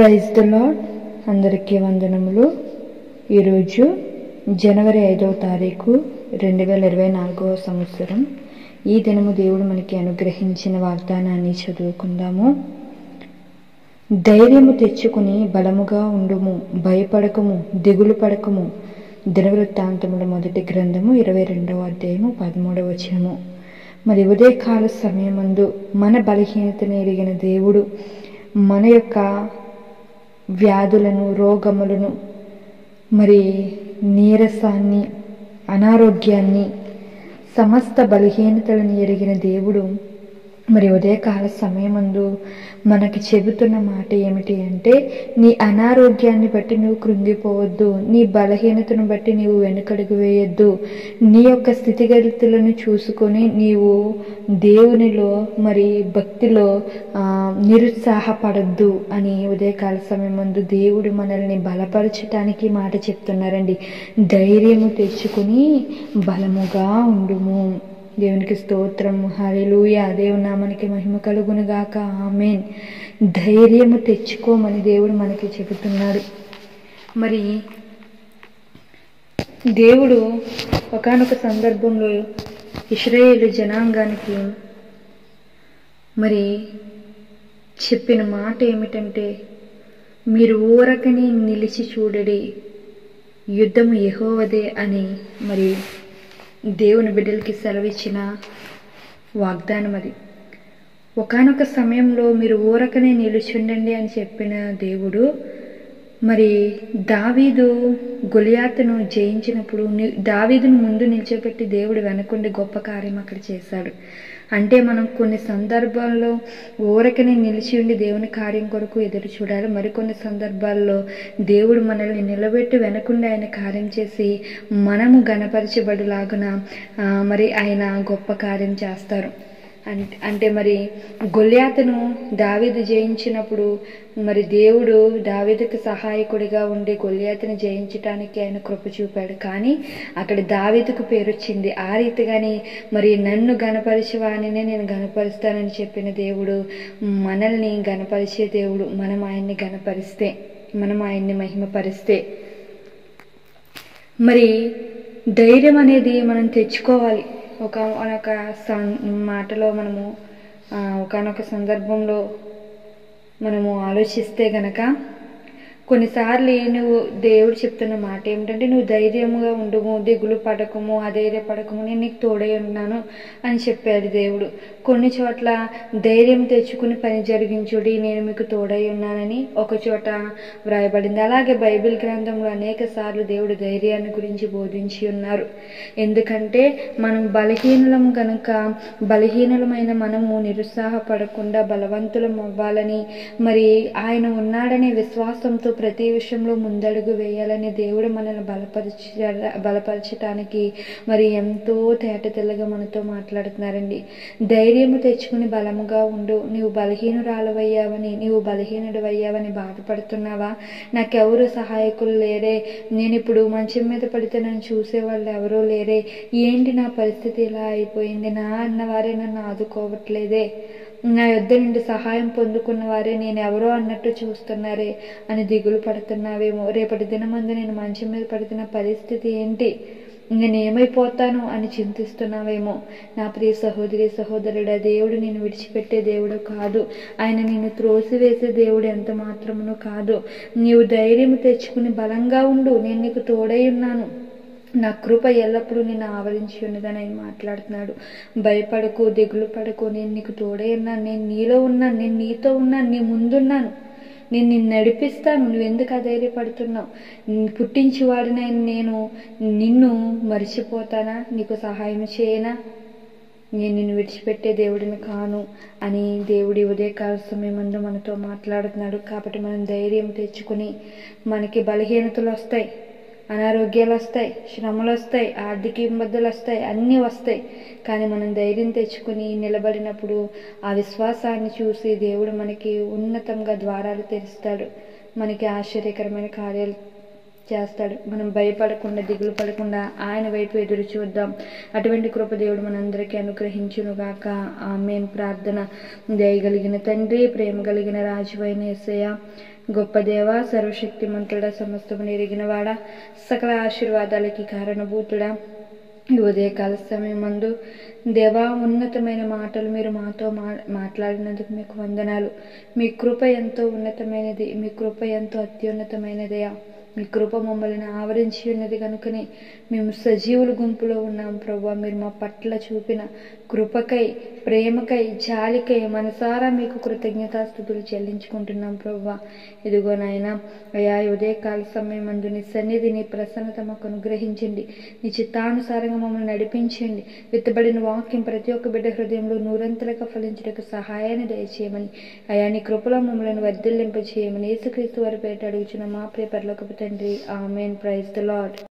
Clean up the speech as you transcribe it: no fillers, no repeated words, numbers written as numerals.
Praise the lord. అందరికీ వందనములు. ఈరోజు జనవరి 5వ తారీఖు 2024వ సంవత్సరం. ఈ దినము దేవుడు మనకి అనుగ్రహించిన వాగ్దానాన్ని చదువుకుందాము. ధైర్యము తెచ్చుకుని బలముగా ఉండుము, భయపడకము, దిగులు పడకము. దినవృత్తాంతముల మొదటి గ్రంథము 22వ అధ్యాయము 13వ వచనము. మరి ఉదయకాల సమయమందు మన బలహీనతను ఎరిగిన దేవుడు మన యొక్క వ్యాధులను, రోగములను, మరి నీరసాన్ని, అనారోగ్యాన్ని, సమస్త బలహీనతలను ఎరిగిన దేవుడు మరి ఉదయకాల సమయమందు మనకి చెబుతున్న మాట ఏమిటి అంటే, నీ అనారోగ్యాన్ని బట్టి నువ్వు కృంగిపోవద్దు, నీ బలహీనతను బట్టి నీవు వెనుకడుగు వేయొద్దు, నీ యొక్క స్థితిగతులను చూసుకొని నీవు దేవునిలో మరి భక్తిలో నిరుత్సాహపడద్దు అని ఉదయకాల సమయమందు దేవుడు మనల్ని బలపరచటానికి మాట చెప్తున్నారండి. ధైర్యము తెచ్చుకుని బలముగా ఉండుము. దేవునికి స్తోత్రం, హల్లెలూయా. దేవుని నామానికి మహిమ కలుగును గాక, ఆమేన్. ధైర్యము తెచ్చుకోమని దేవుడు మనకి చెబుతున్నాడు. మరి దేవుడు ఒకానొక సందర్భంలో ఇశ్రాయేలు జనాంగానికి మరి చెప్పిన మాట ఏమిటంటే, మీరు ఊరకని నిలిచి చూడడి, యుద్ధము యెహోవాదే అని మరి దేవుని బిడ్డలకి సెలవిచ్చిన వాగ్దానం అది. ఒకానొక సమయంలో మీరు ఊరకనే నిలుచుండండి అని చెప్పిన దేవుడు మరి దావీదు గొలియాతును జయించినప్పుడు దావీదును ముందు నిల్చోబెట్టి దేవుడు వెనకుండి గొప్ప కార్యం అక్కడ చేశాడు. అంటే మనం కొన్ని సందర్భాల్లో ఊరకనే నిలిచి ఉండి దేవుని కార్యం కొరకు ఎదురు చూడాలి. మరికొన్ని సందర్భాల్లో దేవుడు మనల్ని నిలబెట్టి వెనకుండి ఆయన కార్యం చేసి మనము గణపరచబడులాగున మరి ఆయన గొప్ప కార్యం చేస్తారు. అంటే మరి గొలియాతును దావీదు జయించినప్పుడు మరి దేవుడు దావీదుకు సహాయకుడిగా ఉండి గొలియాతును జయించటానికి ఆయన కృప చూపాడు. కానీ అక్కడ దావీదుకు పేరు వచ్చింది. ఆ రీతిగాని మరి నన్ను గణపరిచేవానినే నేను గణపరుస్తానని చెప్పిన దేవుడు మనల్ని గణపరిచే దేవుడు. మనం ఆయన్ని గణపరిస్తే, మనం ఆయన్ని మహిమపరిస్తే మరి ధైర్యం అనేది మనం తెచ్చుకోవాలి. ఒకనొక మాటలో మనము ఒకనొక సందర్భంలో మనము ఆలోచిస్తే గనక కొన్నిసార్లు నువ్వు దేవుడు చెప్తున్న మాట ఏమిటంటే, నువ్వు ధైర్యముగా ఉండుము, దిగులు పడకము, అధైర్యపడకము, నేను నీకు తోడై ఉన్నాను అని చెప్పాడు దేవుడు. కొన్ని చోట్ల ధైర్యం తెచ్చుకుని పని జరిగించుడి, నేను మీకు తోడై ఉన్నానని ఒక చోట వ్రాయబడింది. అలాగే బైబిల్ గ్రంథంలో అనేక సార్లు దేవుడు ధైర్యాన్ని గురించి బోధించి ఉన్నారు. ఎందుకంటే మనం బలహీనలం కనుక బలహీనలమైన మనము నిరుత్సాహపడకుండా బలవంతులం అవ్వాలని, మరి ఆయన ఉన్నాడనే విశ్వాసంతో ప్రతి విషయంలో ముందడుగు వేయాలని దేవుడు మనల్ని బలపరచటానికి మరి ఎంతో తేటతెల్లగా మనతో మాట్లాడుతున్నారండి. ధైర్యము తెచ్చుకుని బలముగా ఉండు. నీవు బలహీనురాలవయ్యావని, నీవు బలహీనుడు అయ్యావని బాధపడుతున్నావా? నాకెవరు సహాయకులు లేరే, నేను ఇప్పుడు మంచం మీద పడితే నన్ను చూసేవాళ్ళు ఎవరూ లేరే, ఏంటి నా పరిస్థితి ఇలా అయిపోయింది, నా అన్నవారే నన్ను ఆదుకోవట్లేదే, నా యొద్ద నుండి సహాయం పొందుకున్న వారే నేను ఎవరో అన్నట్టు చూస్తున్నారే అని దిగులు పడుతున్నావేమో. రేపటి దినమందు నేను మంచం మీద పడుతున్న పరిస్థితి ఏంటి, నేనేమైపోతాను అని చింతిస్తున్నావేమో. నా ప్రియ సహోదరి సహోదరుడా, దేవుడు నేను విడిచిపెట్టే దేవుడు కాదు. ఆయన నిన్ను త్రోసివేసే దేవుడు ఎంత మాత్రమును కాదు. నీవు ధైర్యం తెచ్చుకుని బలంగా ఉండు, నేను నీకు తోడై ఉన్నాను, నా కృప ఎల్లప్పుడూ నిన్ను ఆవరించి ఉన్నదని ఆయన మాట్లాడుతున్నాడు. భయపడకు, దిగులు పడకు, నేను నీకు తోడై ఉన్నాను, నేను నీలో ఉన్నాను, నేను నీతో ఉన్నాను, నీ ముందున్నాను, నేను నిన్ను నడిపిస్తాను, నువ్వెందుకు అధైర్యపడుతున్నావు, పుట్టించేవాడినైన నేను నిన్ను మర్చిపోతానా, నీకు సహాయం చేయనా, నేను నిన్ను విడిచిపెట్టే దేవుడిని కాను అని దేవుడి ఉదయకాల సమయమందు మనతో మాట్లాడుతున్నాడు. కాబట్టి మనం ధైర్యం తెచ్చుకుని, మనకి బలహీనతలు వస్తాయి, అనారోగ్యాలు వస్తాయి, శ్రమలు వస్తాయి, ఆర్థిక ఇబ్బందులు వస్తాయి, అన్నీ వస్తాయి. కానీ మనం ధైర్యం తెచ్చుకుని నిలబడినప్పుడు ఆ విశ్వాసాన్ని చూసి దేవుడు మనకి ఉన్నతంగా ద్వారాలు తెరుస్తాడు, మనకి ఆశ్చర్యకరమైన కార్యాలు చేస్తాడు. మనం భయపడకుండా, దిగులు పడకుండా ఆయన వైపు ఎదురు చూద్దాం. అటువంటి కృప దేవుడు మనందరికీ అనుగ్రహించునుగాక. ఆమేన్. ప్రార్థన. దయగలిగిన తండ్రి, ప్రేమ కలిగిన రాజువైన యేసయ్య, గొప్ప దేవ, సర్వశక్తిమంతుడా, సమస్తము ఎరిగినవాడా, సకల ఆశీర్వాదాలకి కారణభూతుడా, ఈ ఉదయకాల సమయమందు దేవా, ఉన్నతమైన మాటలు మీరు మాతో మాట్లాడినందుకు మీకు వందనాలు. మీ కృప ఎంతో ఉన్నతమైనది, మీ కృప ఎంతో అత్యున్నతమైనదయా. మీ కృప మమ్మల్ని ఆవరించి ఉన్నది కనుకనే మేము సజీవుల గుంపులో ఉన్నాం ప్రభువా. మీరు మా పట్ల చూపిన కృపకై, ప్రేమకై, జాలికై మనసారా మీకు కృతజ్ఞతాస్తుతులు చెల్లించుకుంటున్నాం ప్రభువా. ఇదిగో నాయనా, అయా, ఉదయకాల సమయం అందు నీ సన్నిధి, నీ ప్రసన్నత మాకు అనుగ్రహించండి. నీ చిత్తానుసారంగా మమ్మల్ని నడిపించండి. విత్తబడిన వాక్యం ప్రతి ఒక్క బిడ్డ హృదయంలో నూరంతలుగా ఫలించడానికి సహాయాన్ని దయచేయమని, అయా, నీ కృపలో మమ్మల్ని వర్ధిల్లింపచేయమని యేసుక్రీస్తు వారి పేరిట అడుగుచున్న మా ప్రియ పరలోకపు తండ్రి. ఆమేన్. Praise the lord.